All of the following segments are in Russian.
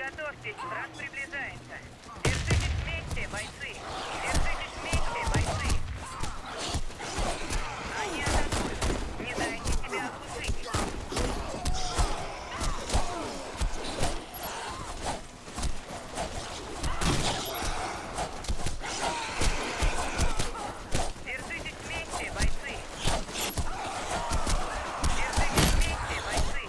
Приготовьтесь, враг приближается. Держитесь вместе, бойцы! Держитесь вместе, бойцы! Они атакуют! Не дайте себя оглушить! Держитесь вместе, бойцы! Держитесь вместе, бойцы!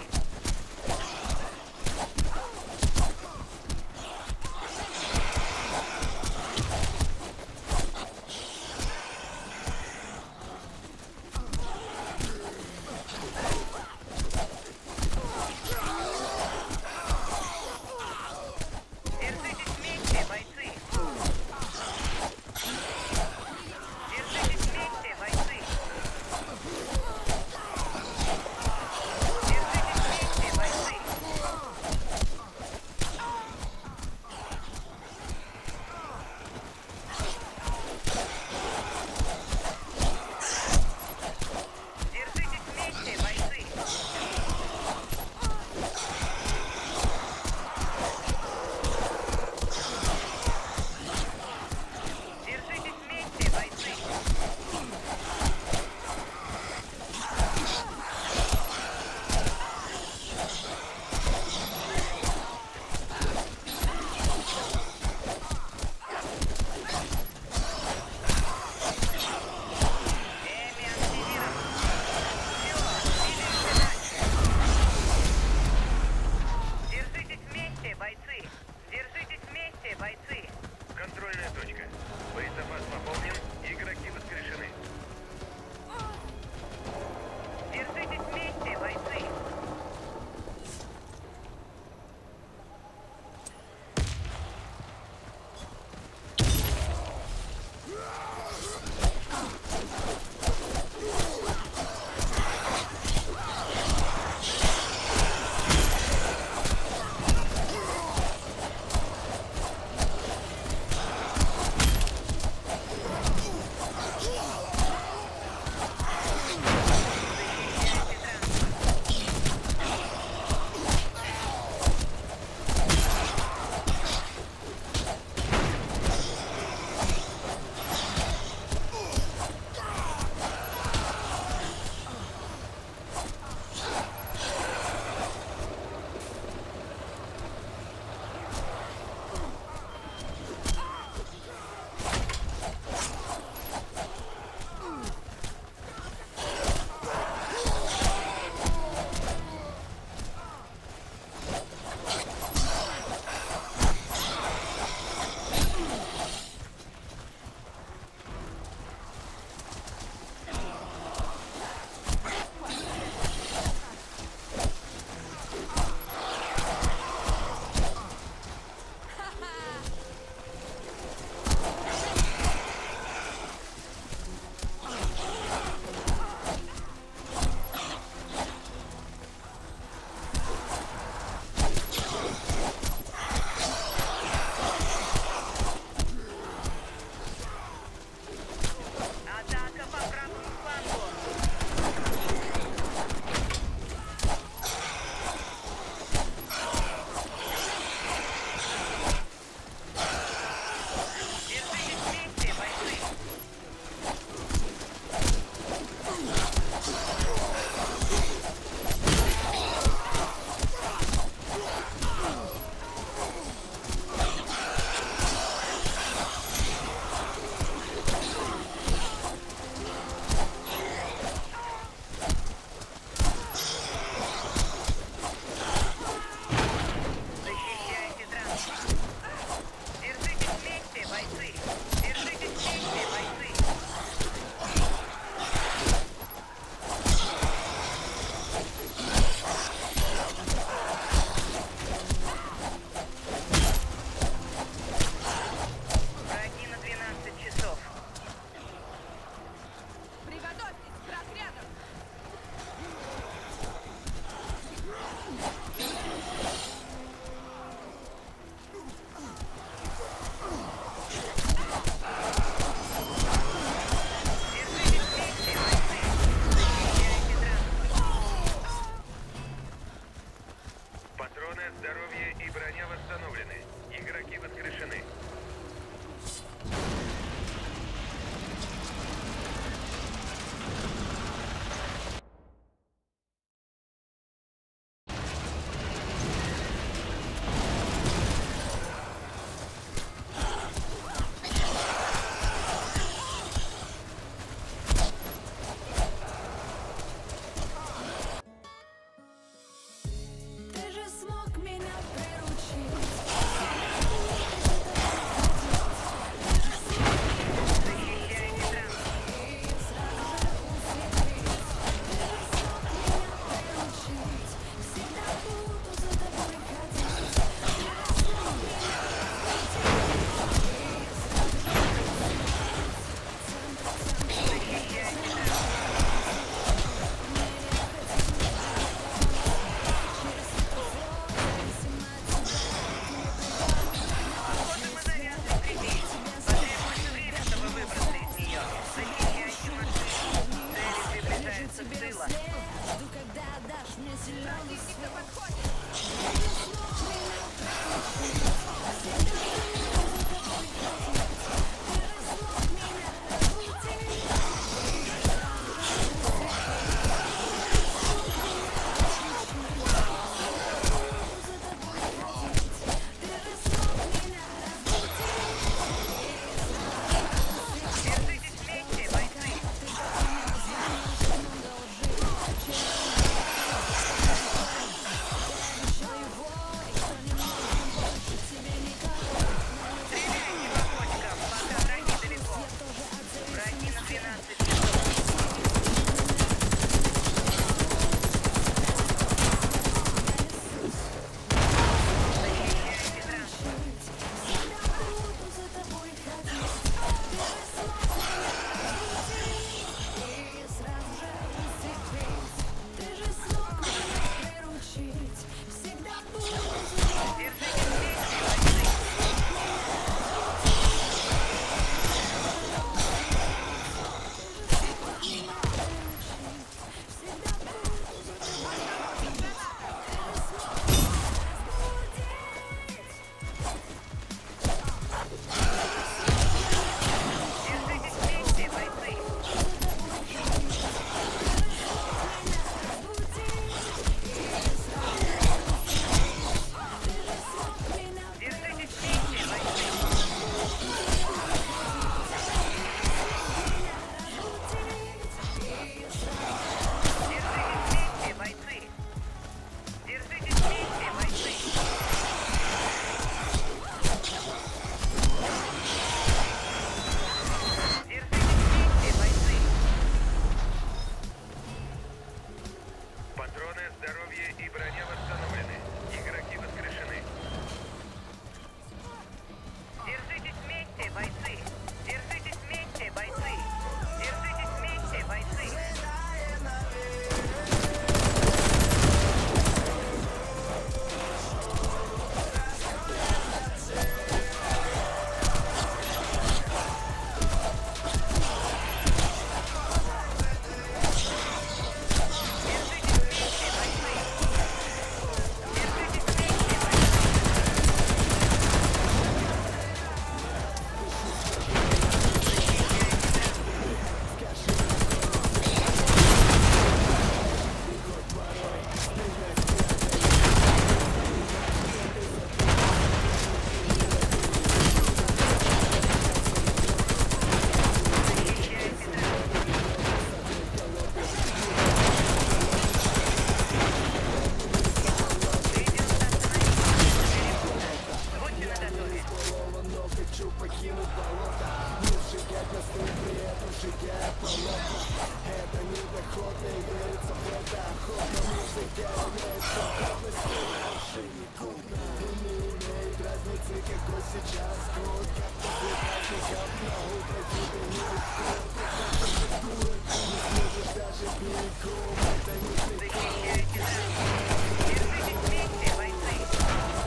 Защищайте нас. Держитесь вместе, бойцы.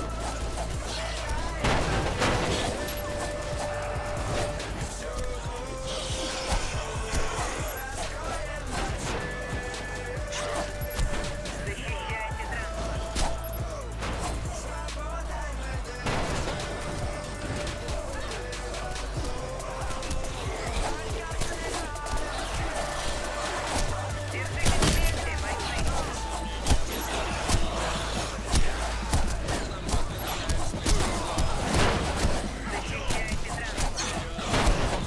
Защищайте транспорт. Держитесь вместе, бойцы. Защищайте транспорт.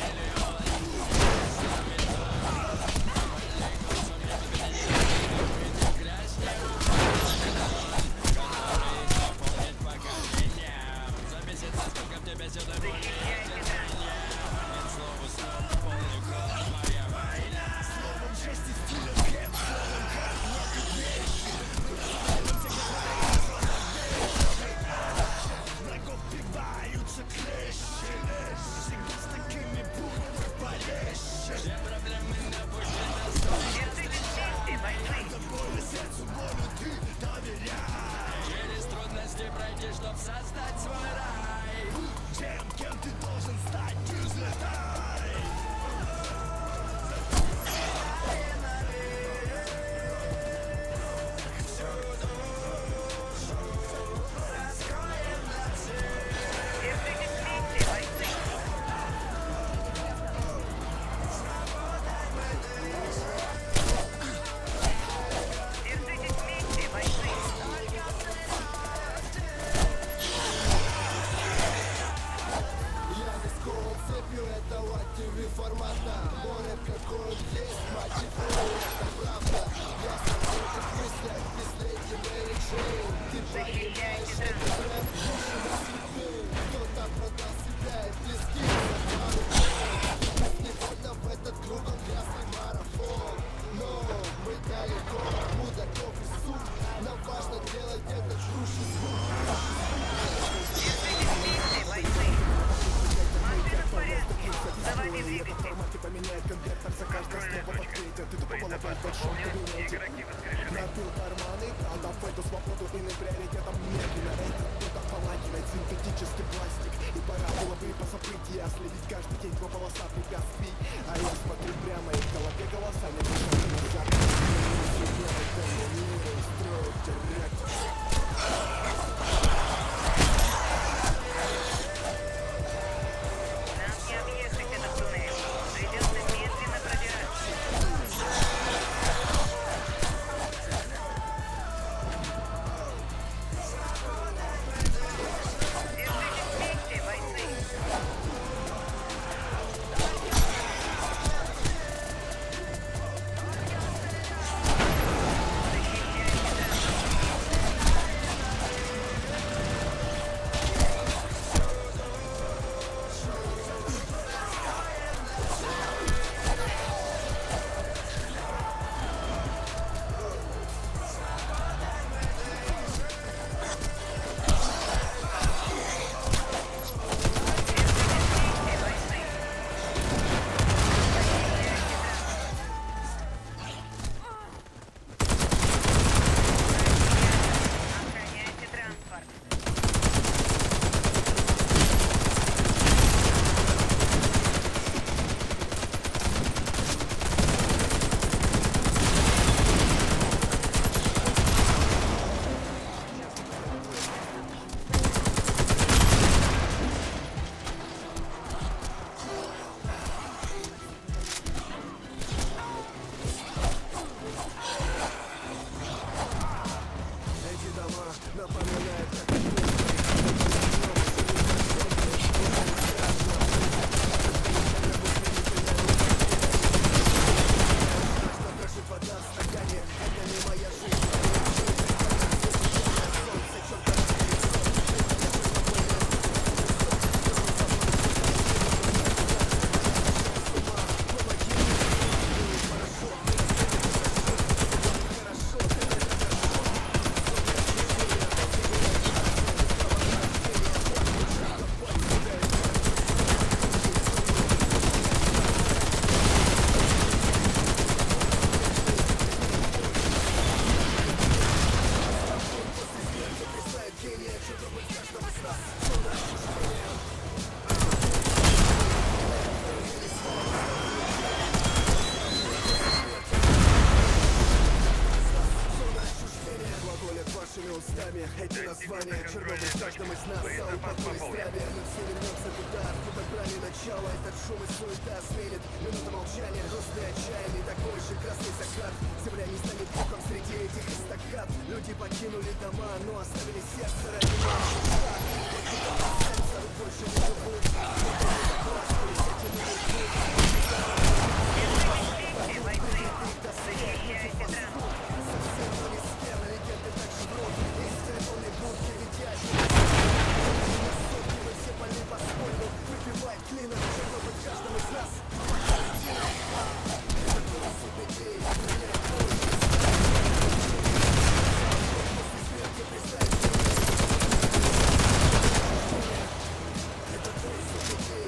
Защищайте транспорт. Держитесь вместе, бойцы. Держитесь вместе, бойцы. Держитесь вместе, бойцы. Я не скован цепью этого ТВ-формата. Море какой есть, мать его, это правда. Я смотрю, как мыслят, без леди Мэри Джейн. Ты Защищайте понимаешь, транспорт. рэп души на судьбы. Кто-то продал себя и близки за пару лет. Невольно в этот кругом грязный марафон. Но мы далеко, откуда кровь и суд. Нам важно делать этот жрущий звук. Держитесь вместе, бойцы. Машина в порядке. Заводи двигатель. Поменяет конвертер за каждое слово подкрытие. Ты тупо в большом кабинете. Набил карманы, продав эту свободу иным приоритетом медленно. Это кто-то полакивает синтетический пластик. И пора было бы по события следить каждый день по полосам препятствий. А я смотрю прямо и в голове голоса не мешают назад. Нам не объехать этот туннель. Придется медленно продираться. Держитесь вместе, бойцы. Защищайте транспорт. в каждом из нас алый покой здравия. Мы все вернемся туда, откуда брали начало. Этот шум и суета сменит минута молчания, грустный отчаянный, такой же красный закат. Земля не станет духом среди этих эстакад. Люди покинули дома, но оставили сердце ради наших шаг. Сердце больше не живут, но тоже так расстались эти минуты. Защищайте транспорт. Совсем не стерна, легенды так живут. Из телефонной будки летящие. На сотни мы все больны по-своему. Выпивает клина, чтобы быть в каждом из нас. Это голос людей, меняет голос. После смерти представить это голос людей.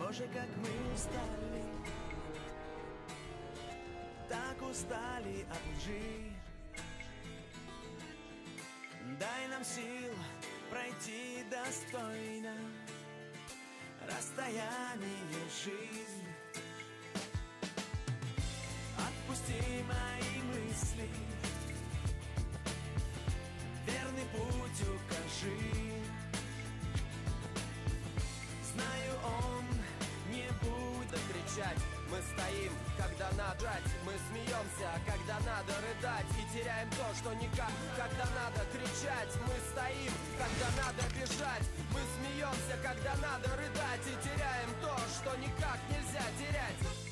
тоже, как мы устали. Так устали от лжи. Дай нам сил пройти достойно расстояние жизни. Отпусти мои мысли, верный путь укажи. Знаю, он не будет кричать. Мы стоим, когда надо жать. Мы смеемся, когда надо рыдать. И теряем то, что никак. Когда надо кричать, мы стоим, когда надо бежать. Мы смеемся, когда надо рыдать. И теряем то, что никак нельзя терять.